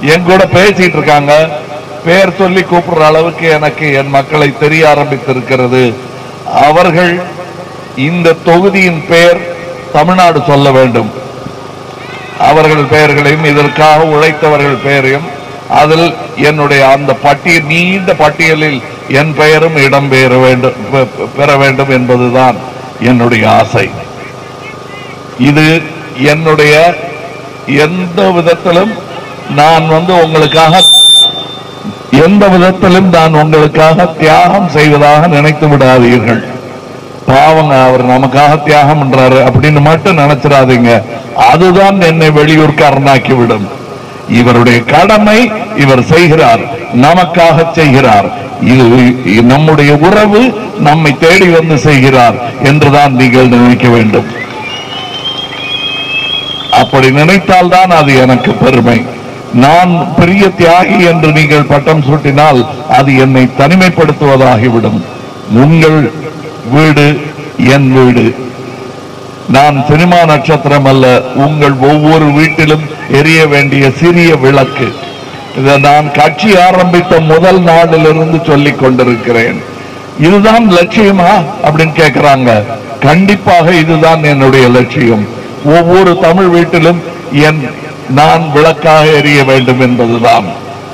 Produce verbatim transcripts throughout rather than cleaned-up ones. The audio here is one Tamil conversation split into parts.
என் கூட பேசிட்டு இருக்காங்க. பேர் சொல்லி கூப்பிடுற அளவுக்கு எனக்கு என் மக்களை தெரிய ஆரம்பித்திருக்கிறது. அவர்கள் இந்த தொகுதியின் பெயர் தமிழ்நாடு சொல்ல வேண்டும். அவர்கள் பெயர்களையும் இதற்காக உழைத்தவர்கள் பெயரையும் அதில் என்னுடைய அந்த பட்டியல் நீண்ட பட்டியலில் என் பெயரும் இடம் பெற வேண்டும் பெற வேண்டும் என்பதுதான் என்னுடைய ஆசை. இது என்னுடைய எந்த விதத்திலும் நான் வந்து உங்களுக்காக எந்த விதத்திலும் நான் உங்களுக்காக தியாகம் செய்வதாக நினைத்து விடாதீர்கள். பாவங்க, அவர் நமக்காக தியாகம் பண்றாரு அப்படின்னு மட்டும் நினைச்சிடாதீங்க. அதுதான் என்னை வெளியூர்காரனாக்கி விடும். இவருடைய கடமை இவர் செய்கிறார், நமக்காக செய்கிறார். இது நம்முடைய உறவு நம்மை தேடி வந்து செய்கிறார் என்றுதான் நீங்கள் நினைக்க வேண்டும். அப்படி நினைத்தால்தான் அது எனக்கு பெருமை. நான் பெரிய தியாகி என்று நீங்கள் பட்டம் சூட்டினால் அது என்னை தனிமைப்படுத்துவதாகிவிடும். உங்கள் வீடு என் வீடு. நான் சினிமா நட்சத்திரம் அல்ல. உங்கள் ஒவ்வொரு வீட்டிலும் எரிய வேண்டிய சிறிய விளக்கு. இதை நான் கட்சி ஆரம்பித்த முதல் நாளிலிருந்து சொல்லிக் கொண்டிருக்கிறேன். இதுதான் லட்சியமா அப்படின்னு கேட்கிறாங்க. கண்டிப்பாக இதுதான் என்னுடைய லட்சியம். ஒவ்வொரு தமிழ் வீட்டிலும் என் நான் விளக்காக எரிய வேண்டும் என்பதுதான்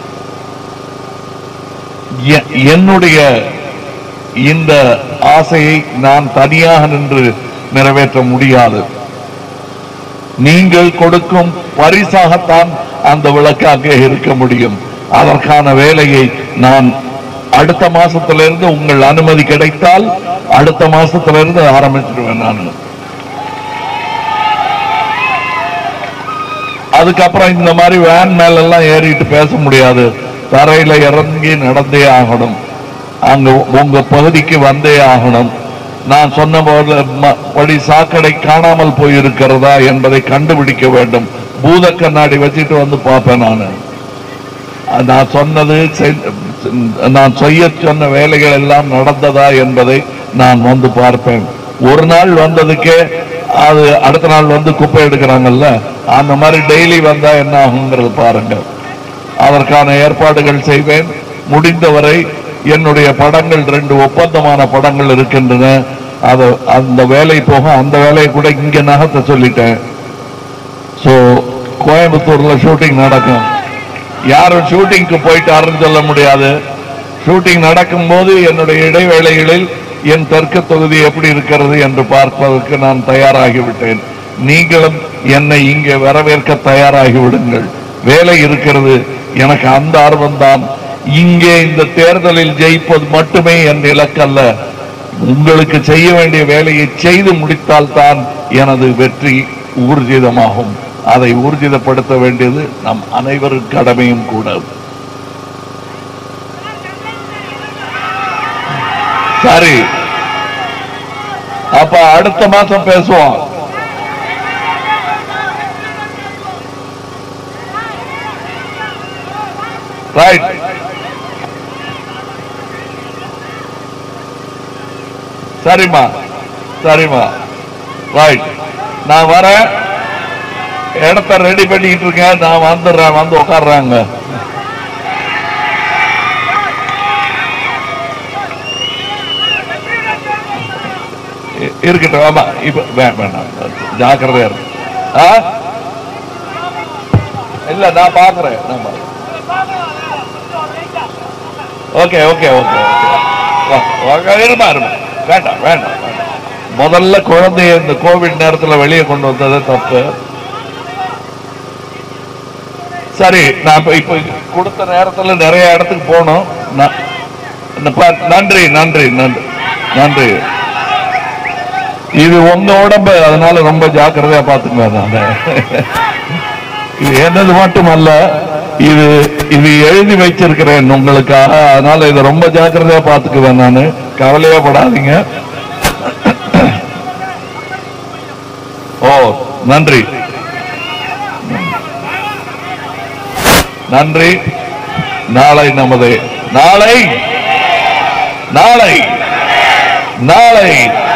என்னுடைய இந்த ஆசையை நான் தனியாக நின்று நிறைவேற்ற முடியாது. நீங்கள் கொடுக்கும் பரிசாகத்தான் அந்த விளக்காக இருக்க முடியும். அதற்கான வேலையை நான் அடுத்த மாசத்திலிருந்து உங்கள் அனுமதி கிடைத்தால் அடுத்த மாசத்திலிருந்து ஆரம்பிச்சிருவேன். நான் அதுக்கப்புறம் இந்த மாதிரி வேன் மேல எல்லாம் ஏறிட்டு பேச முடியாது. தரையில இறங்கி நடந்தே ஆகணும். அங்க உங்க பகுதிக்கு வந்தே ஆகணும். நான் சொன்ன படி சாக்கடை காணாமல் போயிருக்கிறதா என்பதை கண்டுபிடிக்க வேண்டும். பூத கண்ணாடி வச்சுட்டு வந்து பார்ப்பேன். நான் நான் சொன்னது நான் செய்ய சொன்ன வேலைகள் எல்லாம் நடந்ததா என்பதை நான் வந்து பார்ப்பேன். ஒரு நாள் வந்ததுக்கே அது அடுத்த நாள் வந்து குப்பை எடுக்கிறாங்கல்ல, அந்த மாதிரி டெய்லி வந்தா என்ன ஆகுங்கிறது பாருங்க. அதற்கான ஏற்பாடுகள் செய்வேன். முடிந்தவரை என்னுடைய படங்கள் ரெண்டு ஒப்பந்தமான படங்கள் இருக்கின்றன. அது அந்த வேலை போக அந்த வேலையை கூட இங்க நகர்த்த சொல்லிட்டேன். சோ கோயம்புத்தூர்ல ஷூட்டிங் நடக்கும். யாரும் ஷூட்டிங்க்கு போயிட்டாருன்னு சொல்ல முடியாது. ஷூட்டிங் நடக்கும் போது என்னுடைய இடைவேளைகளில் என் தெற்கு தொகுதி எப்படி இருக்கிறது என்று பார்ப்பதற்கு நான் தயாராகிவிட்டேன். நீங்களும் என்னை இங்கே வரவேற்க தயாராகி விடுங்கள். வேலை இருக்கிறது. எனக்கு அந்த ஆர்வம் தான். இங்கே இந்த தேர்தலில் ஜெயிப்பது மட்டுமே என் இலக்கல்ல. உங்களுக்கு செய்ய வேண்டிய வேலையை செய்து முடித்தால் தான் எனது வெற்றி ஊர்ஜிதமாகும். அதை ஊர்ஜிதப்படுத்த வேண்டியது நம் அனைவரும் கடமையும் கூட. சரி, அப்ப அடுத்த மாசம் பேசுவோம். ரைட். சரிம்மா, சரிம்மா, ரைட். நான் வரேன். இடத்த ரெடி பண்ணிட்டு இருக்கேன். நான் வந்துடுறேன். வந்து உட்கார்றாங்க. இருக்கட்டும். ஆமா, இப்ப வேண்டாம், ஜாக்கிரதையா இருக்கு. இல்ல, நான் பாக்குறேன். ஓகே ஓகே ஓகே இருமா இருமா. வேண்டாம் வேண்டாம். முதல்ல குழந்தைய இந்த கோவிட் நேரத்தில் வெளியே கொண்டு வந்தது தப்பு. சரி, நான் இப்ப கொடுத்த நேரத்தில் நிறைய இடத்துக்கு போனோம். நன்றி நன்றி நன்றி நன்றி. இது உங்க உடம்பு, அதனால ரொம்ப ஜாக்கிரதையா பாத்துக்குவேன். இது என்னது மட்டுமல்ல, இது இது எழுதி வச்சிருக்கிறேன் உங்களுக்காக. அதனால இதை ரொம்ப ஜாக்கிரதையா பாத்துக்குவேன். நானு கவலையே படாதீங்க. ஓ, நன்றி நன்றி. நாளை நமது நாளை நாளை நாளை